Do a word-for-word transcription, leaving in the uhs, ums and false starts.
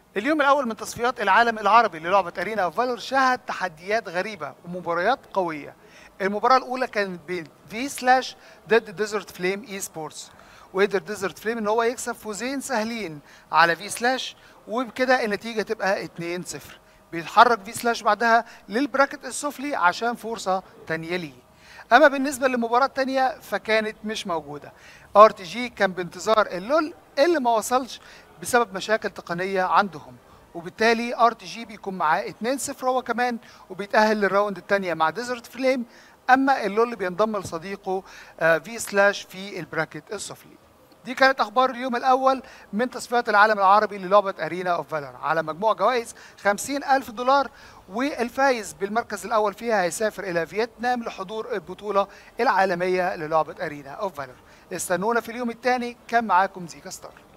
اليوم الأول من تصفيات العالم العربي للعبة أرينا أوف فالور شهد تحديات غريبة ومباريات قوية. المباراة الأولى كانت بين في سلاش ضد ديزرت فليم إي سبورتس، وقدر ديزرت فليم إن هو يكسب فوزين سهلين على في سلاش، وبكده النتيجة تبقى اتنين صفر. بيتحرك في سلاش بعدها للبراكت السفلي عشان فرصة تانية ليه. اما بالنسبه للمباراه الثانيه فكانت مش موجوده. ار تي جي كان بانتظار اللول اللي ما وصلش بسبب مشاكل تقنيه عندهم، وبالتالي ار تي جي بيكون معاه اتنين صفر هو كمان، وبيتاهل للراوند الثانيه مع ديزرت فليم. اما اللول بينضم لصديقه في سلاش في البراكت السفلي. دي كانت اخبار اليوم الاول من تصفيات العالم العربي للعبه ارينا اوف فالور على مجموع جوائز خمسين الف دولار، والفايز بالمركز الاول فيها هيسافر الى فيتنام لحضور البطوله العالميه للعبه ارينا اوف فالور. استنونا في اليوم الثاني. كان معاكم زيكا ستار.